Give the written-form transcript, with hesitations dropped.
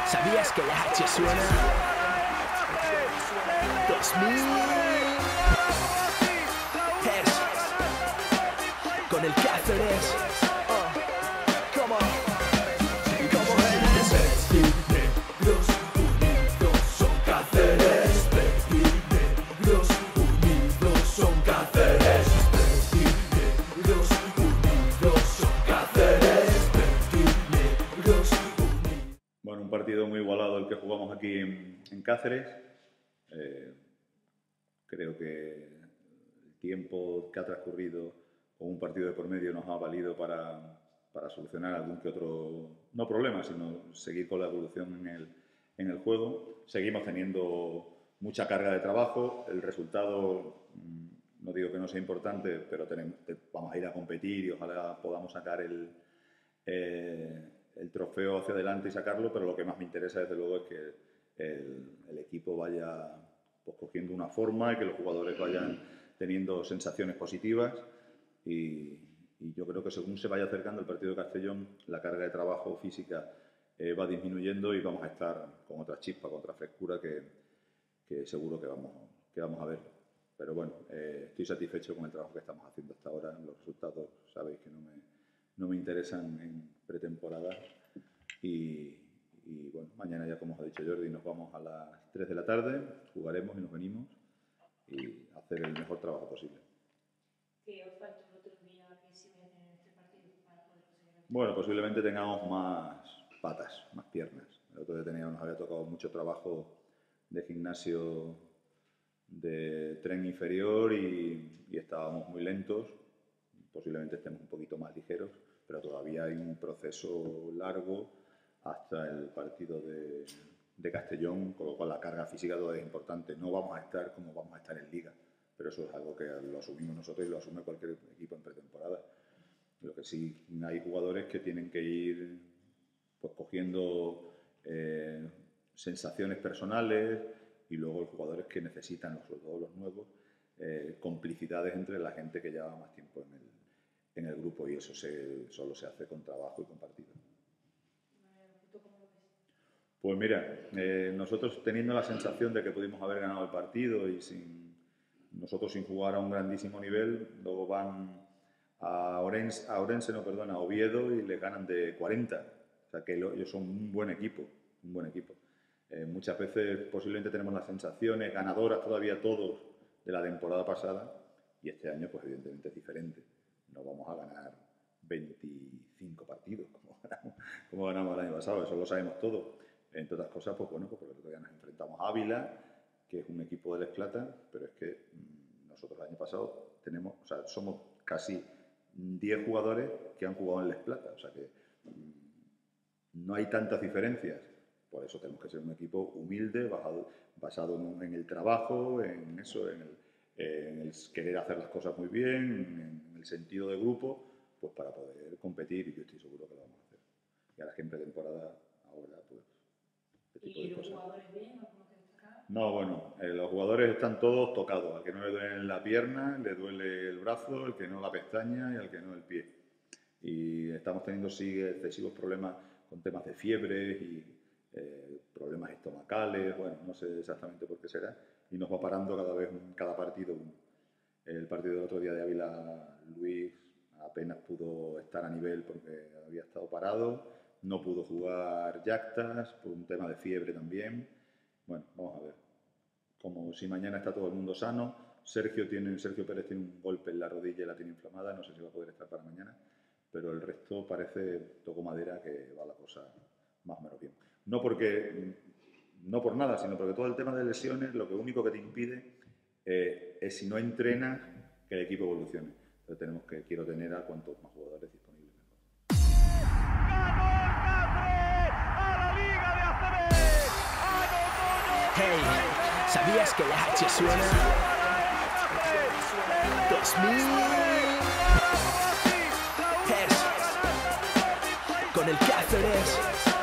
¿Sabías que la H suena? 2000 Hertz con el Cáceres. Como negros unidos son Cáceres. Negros unidos son Cáceres. Negros unidos son Cáceres. Negros unidos. Bueno, un partido muy igualado el que jugamos aquí en Cáceres. Creo que el tiempo que ha transcurrido con un partido de por medio nos ha valido para solucionar algún que otro, no problema, sino seguir con la evolución en el juego. Seguimos teniendo mucha carga de trabajo. El resultado, no digo que no sea importante, pero vamos a ir a competir y ojalá podamos sacar el trofeo hacia adelante y sacarlo, pero lo que más me interesa desde luego es que el equipo vaya pues cogiendo una forma y que los jugadores vayan teniendo sensaciones positivas y yo creo que según se vaya acercando el partido de Castellón, la carga de trabajo física va disminuyendo y vamos a estar con otra chispa, con otra frescura que seguro que vamos a ver. Pero bueno, estoy satisfecho con el trabajo que estamos haciendo hasta ahora. Los resultados sabéis que no me interesan en pretemporada y bueno, mañana ya, como os ha dicho Jordi, nos vamos a las 3 de la tarde, jugaremos y nos venimos y hacer el mejor trabajo posible. ¿Qué os falta el otro día que se vea en este partido para poder conseguir? Bueno, posiblemente tengamos más patas, más piernas. El otro día nos había tocado mucho trabajo de gimnasio de tren inferior y estábamos muy lentos. Posiblemente estemos un poquito más ligeros, pero todavía hay un proceso largo hasta el partido de Castellón, con lo cual la carga física todavía es importante. No vamos a estar como vamos a estar en Liga, pero eso es algo que lo asumimos nosotros y lo asume cualquier equipo en pretemporada. Lo que sí, hay jugadores que tienen que ir pues cogiendo sensaciones personales y luego hay jugadores que necesitan, sobre todo los nuevos, complicidades entre la gente que lleva más tiempo en el grupo y eso solo se hace con trabajo y con partido. Pues mira, nosotros teniendo la sensación de que pudimos haber ganado el partido y nosotros sin jugar a un grandísimo nivel, luego van a Oviedo y le ganan de 40. O sea que ellos son un buen equipo, un buen equipo. Muchas veces posiblemente tenemos las sensaciones ganadoras todavía todos de la temporada pasada y este año pues evidentemente es diferente. No vamos a ganar 25 partidos como ganamos el año pasado, eso lo sabemos todos. Entre otras cosas, pues bueno, porque todavía nos enfrentamos a Ávila, que es un equipo de Les Plata, pero es que nosotros el año pasado somos casi 10 jugadores que han jugado en Les Plata, o sea que no hay tantas diferencias. Por eso tenemos que ser un equipo humilde, basado en el trabajo, en eso, en el querer hacer las cosas muy bien, en el sentido de grupo, pues para poder competir y yo estoy seguro que lo vamos a hacer. Y ahora es que en pretemporada, ahora pues... ¿Y los jugadores bien? ¿Alguno que destacar? No, bueno, los jugadores están todos tocados. Al que no le duele la pierna, le duele el brazo, el que no la pestaña y al que no el pie. Y estamos teniendo sí excesivos problemas con temas de fiebre y problemas estomacales, bueno, no sé exactamente por qué será, y nos va parando cada partido uno. El partido del otro día de Ávila, Luis apenas pudo estar a nivel porque había estado parado, no pudo jugar Yactas por un tema de fiebre también. Bueno, vamos a ver. Como si mañana está todo el mundo sano, Sergio Pérez tiene un golpe en la rodilla y la tiene inflamada, no sé si va a poder estar para mañana, pero el resto parece, toco madera, que va la cosa más o menos bien. No por nada, sino porque todo el tema de lesiones, lo único que te impide es si no entrenas, que el equipo evolucione. Entonces quiero tener a cuantos más jugadores disponibles mejor. Hey, ¿sabías que la H suena? 2000 Hertz con el Cáceres.